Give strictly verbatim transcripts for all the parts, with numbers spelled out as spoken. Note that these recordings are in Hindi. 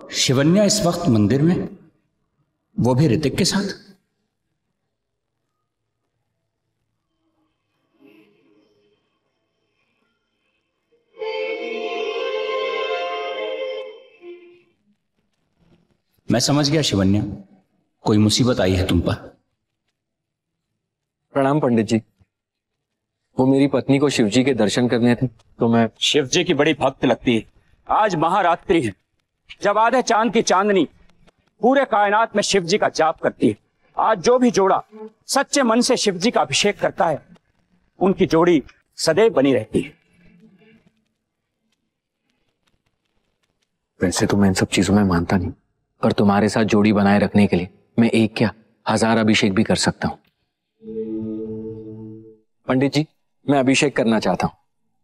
शिवन्या इस वक्त मंदिर में, वो भी ऋतिक के साथ। मैं समझ गया शिवन्या, कोई मुसीबत आई है तुम पर। प्रणाम पंडित जी। वो मेरी पत्नी को शिवजी के दर्शन करने थे तो मैं। शिवजी की बड़ी भक्त लगती है। आज महारात्रि है, जब आधे चांद की चांदनी पूरे कायनात में शिवजी का जाप करती है। आज जो भी जोड़ा सच्चे मन से शिवजी का अभिषेक करता है, उनकी जोड़ी सदैव बनी रहती है। वैसे तो मैं इन सब चीजों में मानता नहीं, पर तुम्हारे साथ जोड़ी बनाए रखने के लिए मैं एक क्या हजार अभिषेक भी कर सकता हूं। पंडित जी, मैं अभिषेक करना चाहता हूं।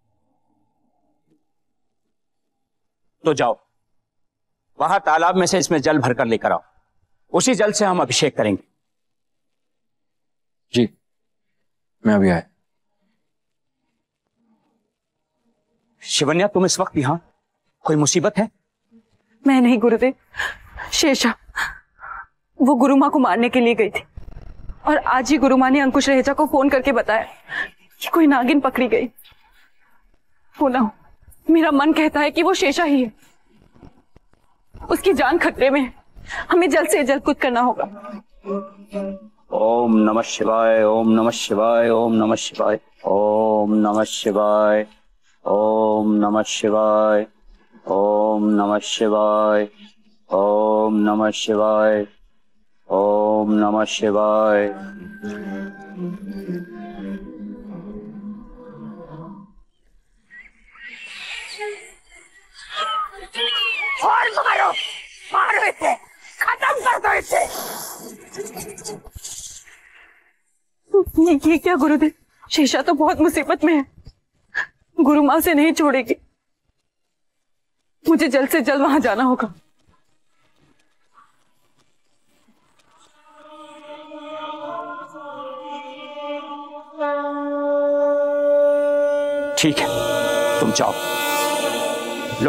तो जाओ, वहां तालाब में से इसमें जल भरकर लेकर आओ, उसी जल से हम अभिषेक करेंगे। जी, मैं अभी आया। शिवन्या, तुम इस वक्त यहां, कोई मुसीबत है? मैं नहीं गुरुदेव, शेषा वो गुरु माँ को मारने के लिए गई थी और आज ही गुरु माँ ने अंकुश रहेजा को फोन करके बताया कि कोई नागिन पकड़ी गई। बोला हूं, मेरा मन कहता है कि वो शेषा ही है। उसकी जान खतरे में है, हमें जल्द से जल्द कुछ करना होगा। ओम नमः शिवाय, ओम नमः शिवाय, ओम नमः शिवाय, ओम नमः शिवाय, ओम नमः शिवाय, ओम नमः शिवाय, ओम नमः शिवाय, ओम नमः शिवाय। और मारो, मारो इसे, खत्म कर दो इसे। ये, ये क्या गुरुदेव, शेषा तो बहुत मुसीबत में है, गुरु माँ से नहीं छोड़ेगी। मुझे जल्द से जल्द वहां जाना होगा। ठीक है, तुम जाओ। लो,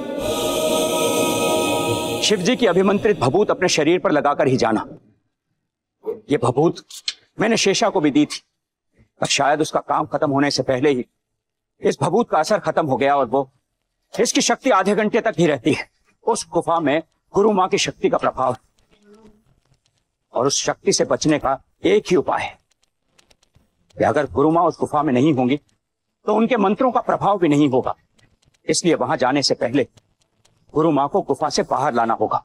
शिवजी की अभिमंत्रित भभूत अपने शरीर पर लगाकर ही जाना। ये भभूत मैंने शेषा को भी दी थी, पर शायद उसका काम खत्म होने से पहले ही इस भभूत का असर खत्म हो गया और वो इसकी शक्ति आधे घंटे तक ही रहती है। उस गुफा में गुरु माँ की शक्ति का प्रभाव है और उस शक्ति से बचने का एक ही उपाय है कि अगर गुरु माँ उस गुफा में नहीं होंगी तो उनके मंत्रों का प्रभाव भी नहीं होगा। इसलिए वहां जाने से पहले गुरु माँ को गुफा से बाहर लाना होगा।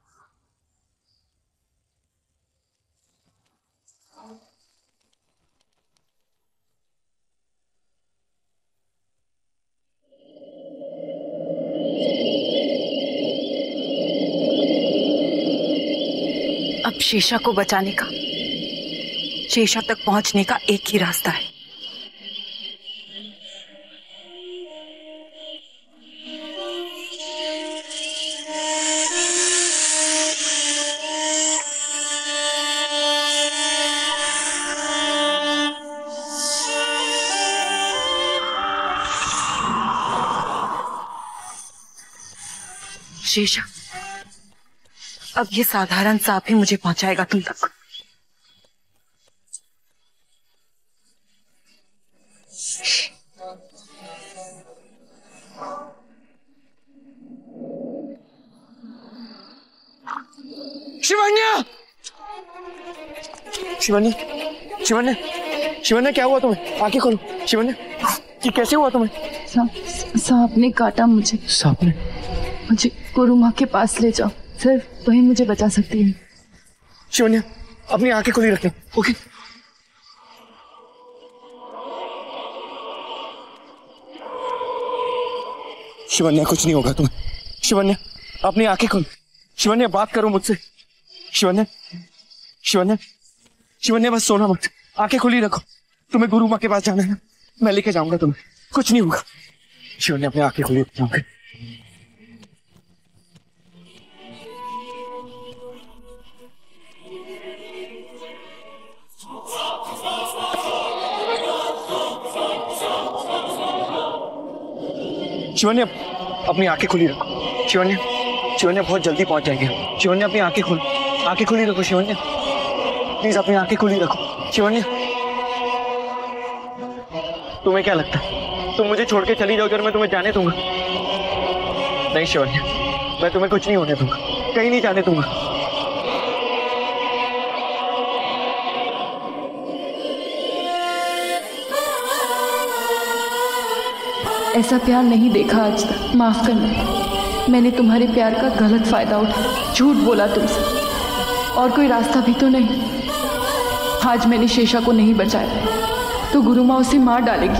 अब शेषा को बचाने का, शेषा तक पहुंचने का एक ही रास्ता है। शेषा, अब ये साधारण सांप ही मुझे पहुंचाएगा तुम तक। शिवन्या, शिवन्या, शिवन्या, शिवन्या, क्या हुआ तुम्हें? आंखें खोलो। शिवन्या, ये कैसे हुआ तुम्हें? सांप सांप ने काटा मुझे। सांप ने? मुझे गुरु माँ के पास ले जाओ, सिर्फ वही मुझे बचा सकती है। शिवन्या, अपनी आंखें खुली रखना, ओके? शिवन्या, कुछ नहीं होगा तुम्हें। शिवन्या, अपनी आंखें खोलो। शिवन्या, बात करो मुझसे। शिवन्या, शिवन्या, शिवन्या, बस सोना मत, आंखें खुली रखो। तुम्हें गुरु माँ के पास जाना है ना, मैं लेके जाऊंगा तुम्हें, कुछ नहीं होगा। शिवन्या, अपनी आंखें खुली रखो। शिवन्या, अपनी आंखें खुली रखो। शिवन्या, शिवन्या बहुत जल्दी पहुंच जाएंगे। शिवन्या अपनी आंखें खोल, आंखें खुली रखो शिवन्या, प्लीज अपनी आंखें खुली रखो शिवन्या। तुम्हें क्या लगता है तुम मुझे छोड़ के चली जाओगे और मैं तुम्हें जाने दूंगा? नहीं शिवन्या, मैं तुम्हें कुछ नहीं होने दूंगा, कहीं नहीं जाने दूंगा। ऐसा प्यार नहीं देखा आज तक। माफ करना, मैंने तुम्हारे प्यार का गलत फायदा उठाया, झूठ बोला तुमसे। और कोई रास्ता भी तो नहीं। आज मैंने शेषा को नहीं बचाया तो गुरु माँ उसे मार डालेगी।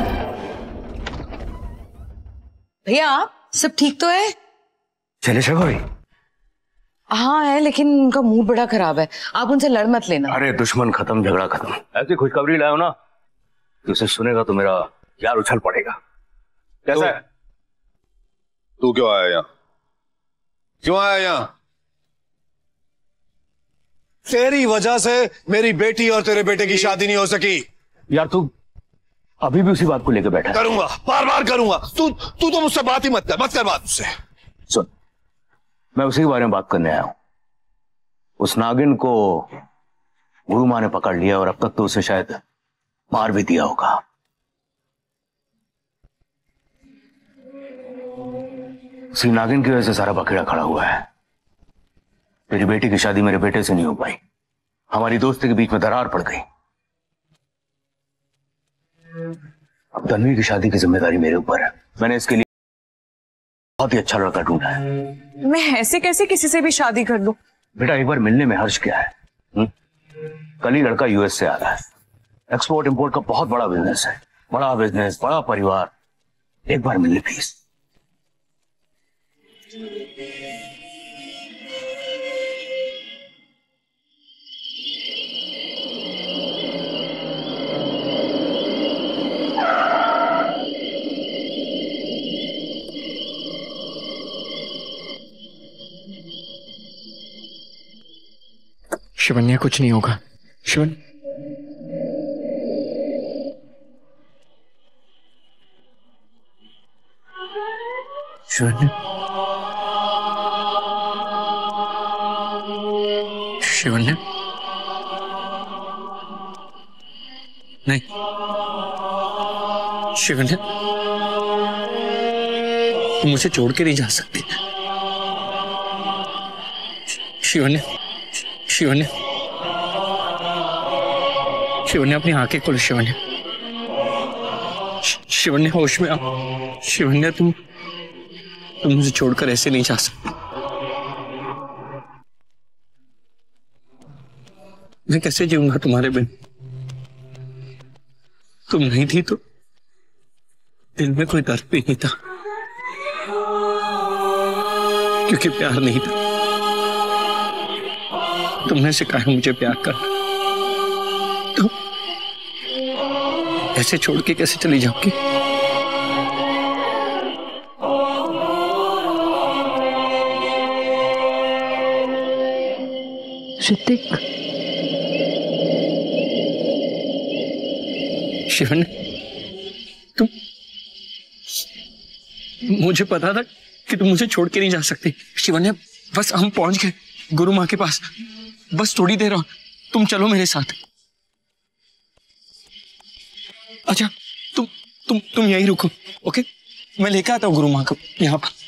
भैया सब ठीक तो है? शैलेशा भाई? हाँ है, लेकिन उनका मूड बड़ा खराब है, आप उनसे लड़ मत लेना। अरे दुश्मन खत्म, झगड़ा खत्म। ऐसी खुशखबरी लाओ ना कि उसे सुनेगा तो मेरा यार उछल पड़ेगा। कैसा है? तू क्यों आया यहाँ? क्यों आया यहाँ? तेरी वजह से मेरी बेटी और तेरे बेटे की शादी नहीं हो सकी। यार तू अभी भी उसी बात को लेकर बैठा है। करूंगा, बार बार करूंगा। तू तू तो मुझसे बात ही मत कर, मत कर बात मुझसे। सुन, मैं उसी के बारे में बात करने आया हूं। उस नागिन को गुरु माँ ने पकड़ लिया और अब तक तो उसे शायद मार भी दिया होगा। उसी नागिन की वजह से सारा बखेड़ा खड़ा हुआ है। तेरी बेटी की शादी मेरे बेटे से नहीं हो पाई, हमारी दोस्ती के बीच में दरार पड़ गई। अब तन्वी की शादी की जिम्मेदारी मेरे ऊपर है। मैंने इसके लिए बहुत ही अच्छा लड़का ढूंढा है। मैं ऐसे कैसे किसी से भी शादी कर लूं? बेटा एक बार मिलने में हर्ज क्या है? हुँ? कल ही लड़का यूएस से आ रहा है। एक्सपोर्ट इंपोर्ट का बहुत बड़ा बिजनेस है, बड़ा बिजनेस, बड़ा परिवार। एक बार मिलने प्लीज। शिवन्या कुछ नहीं होगा। शिवन शिवन्या शिवन्या नहीं शिवन्या, तुम मुझे छोड़ के नहीं जा सकती। शिवन्या शिवन्या शिवन्या अपनी आंखें खोलो। शिवन्या शिवन्या होश में आओ। शिवन्या तुम तुम मुझे छोड़कर ऐसे नहीं जा सकती। मैं कैसे जीऊंगा तुम्हारे बिन? तुम नहीं थी तो दिल में कोई दर्द भी नहीं था, क्योंकि प्यार नहीं था। तुमने सिखाया मुझे प्यार करना, तो ऐसे छोड़ के कैसे चली जाओगी? ऋतिक, शिवन, तुम, मुझे पता था कि तुम मुझे छोड़ के नहीं जा सकती। शिवन्या, बस हम पहुंच गए गुरु माँ के पास। बस थोड़ी देर और तुम चलो मेरे साथ। अच्छा तुम तुम तुम यहीं रुको, ओके? मैं लेकर आता हूँ गुरु माँ को यहाँ पर।